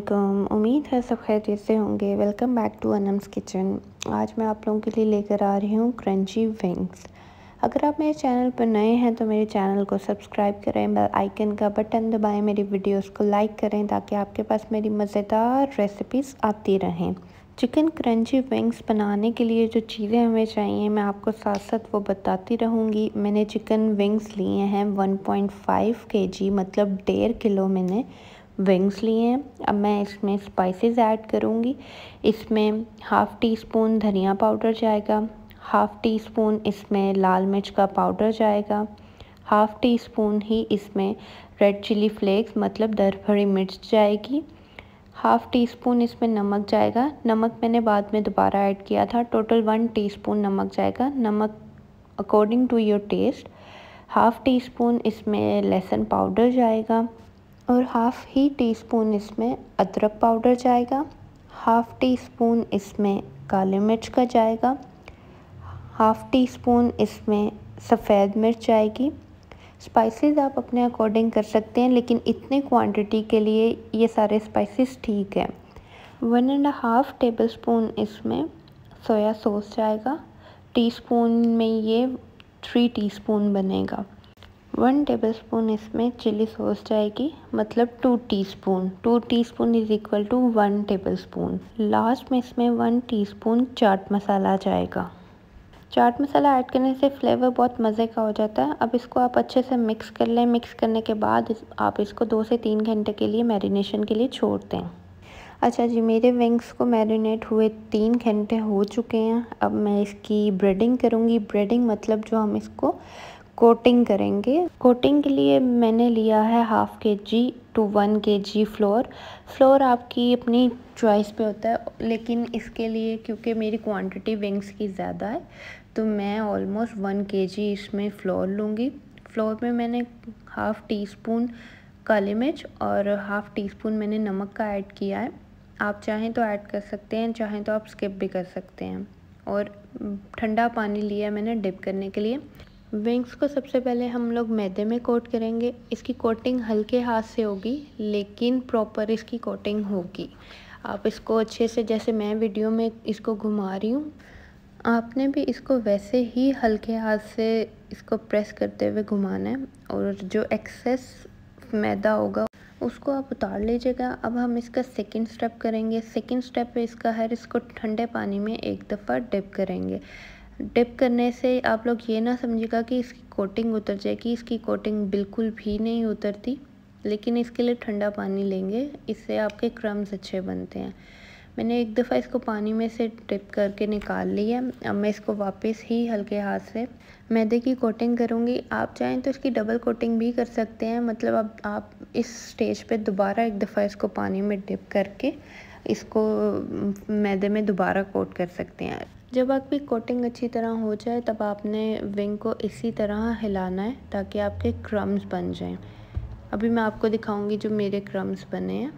अस्सलामुअलैकुम। उम्मीद है सब खैरियत से होंगे। Welcome back to Anam's kitchen. आज मैं आप लोगों के लिए लेकर आ रही हूँ क्रंची विंग्स। अगर आप मेरे चैनल पर नए हैं तो मेरे चैनल को सब्सक्राइब करें, बेल आइकन का बटन दबाएं, मेरी वीडियोस को लाइक करें ताकि आपके पास मेरी मज़ेदार रेसिपीज़ आती रहें। चिकन क्रंची विंग्स बनाने के लिए जो चीज़ें हमें चाहिए मैं आपको साथ साथ वो बताती रहूँगी। मैंने चिकन विंग्स लिए हैं 1.5 kg, मतलब 1.5 किलो मैंने विंग्स लिए हैं। अब मैं इसमें स्पाइसेस ऐड करूँगी। इसमें हाफ़ टी स्पून धनिया पाउडर जाएगा, हाफ़ टी स्पून इसमें लाल मिर्च का पाउडर जाएगा, हाफ़ टी स्पून ही इसमें रेड चिली फ्लेक्स मतलब दरभरी मिर्च जाएगी, हाफ़ टी स्पून इसमें नमक जाएगा। नमक मैंने बाद में दोबारा ऐड किया था। टोटल 1 टीस्पून नमक जाएगा। नमक according to your taste. Half teaspoon इसमें लहसुन पाउडर जाएगा और हाफ़ ही टी स्पून इसमें अदरक पाउडर जाएगा। हाफ़ टी स्पून इसमें काली मिर्च का जाएगा। हाफ़ टी स्पून इसमें सफ़ेद मिर्च जाएगी। स्पाइसेस आप अपने अकॉर्डिंग कर सकते हैं, लेकिन इतने क्वांटिटी के लिए ये सारे स्पाइसेस ठीक है। 1.5 टेबलस्पून इसमें सोया सॉस जाएगा। टीस्पून में ये 3 टीस्पून बनेगा। 1 टेबलस्पून इसमें चिली सॉस जाएगी, मतलब 2 teaspoon. 2 teaspoon is equal to 1 tablespoon. Last में इसमें 1 टीस्पून चाट मसाला जाएगा। चाट मसाला ऐड करने से फ्लेवर बहुत मज़े का हो जाता है। अब इसको आप अच्छे से मिक्स कर लें। मिक्स करने के बाद आप इसको 2 से 3 घंटे के लिए मैरिनेशन के लिए छोड़ दें। अच्छा जी, मेरे विंग्स को मैरिनेट हुए 3 घंटे हो चुके हैं। अब मैं इसकी ब्रेडिंग करूँगी। ब्रेडिंग मतलब जो हम इसको कोटिंग करेंगे। कोटिंग के लिए मैंने लिया है 1/2 kg to 1 kg flour. Flour आपकी अपनी चॉइस पे होता है, लेकिन इसके लिए क्योंकि मेरी क्वांटिटी विंग्स की ज़्यादा है तो मैं ऑलमोस्ट 1 kg इसमें फ्लोर लूँगी। फ्लोर में मैंने 1/2 टीस्पून काली मिर्च और 1/2 टीस्पून मैंने नमक का ऐड किया है। आप चाहें तो ऐड कर सकते हैं, चाहें तो आप स्किप भी कर सकते हैं। और ठंडा पानी लिया मैंने डिप करने के लिए। विंग्स को सबसे पहले हम लोग मैदे में कोट करेंगे। इसकी कोटिंग हल्के हाथ से होगी, लेकिन प्रॉपर इसकी कोटिंग होगी। आप इसको अच्छे से, जैसे मैं वीडियो में इसको घुमा रही हूँ, आपने भी इसको वैसे ही हल्के हाथ से इसको प्रेस करते हुए घुमाना है और जो एक्सेस मैदा होगा उसको आप उतार लीजिएगा। अब हम इसका सेकंड स्टेप करेंगे। सेकंड स्टेप पे इसका है, इसको ठंडे पानी में एक दफ़ा डिप करेंगे। डिप करने से आप लोग ये ना समझिएगा कि इसकी कोटिंग उतर जाएगी। इसकी कोटिंग बिल्कुल भी नहीं उतरती, लेकिन इसके लिए ठंडा पानी लेंगे, इससे आपके क्रम्स अच्छे बनते हैं। मैंने एक दफ़ा इसको पानी में से डिप करके निकाल लिया। अब मैं इसको वापस ही हल्के हाथ से मैदे की कोटिंग करूँगी। आप चाहें तो इसकी डबल कोटिंग भी कर सकते हैं, मतलब अब आप इस स्टेज पे दोबारा एक दफ़ा इसको पानी में डिप करके इसको मैदे में दोबारा कोट कर सकते हैं। जब आपकी कोटिंग अच्छी तरह हो जाए तब आपने विंग को इसी तरह हिलाना है ताकि आपके क्रम्स बन जाएं। अभी मैं आपको दिखाऊंगी जो मेरे क्रम्स बने हैं।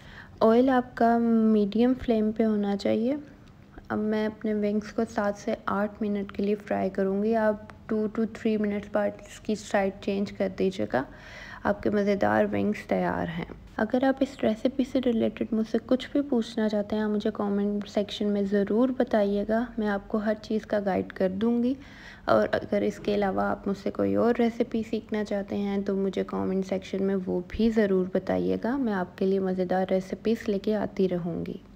ऑयल आपका मीडियम फ्लेम पे होना चाहिए। अब मैं अपने विंग्स को 7 से 8 मिनट के लिए फ्राई करूँगी। आप 2 to 3 मिनट्स बाद इसकी साइड चेंज कर दीजिएगा। आपके मज़ेदार विंग्स तैयार हैं। अगर आप इस रेसिपी से रिलेटेड मुझसे कुछ भी पूछना चाहते हैं, आप मुझे कमेंट सेक्शन में ज़रूर बताइएगा। मैं आपको हर चीज़ का गाइड कर दूँगी। और अगर इसके अलावा आप मुझसे कोई और रेसिपी सीखना चाहते हैं तो मुझे कमेंट सेक्शन में वो भी ज़रूर बताइएगा। मैं आपके लिए मज़ेदार रेसिपीज़ लेके आती रहूँगी।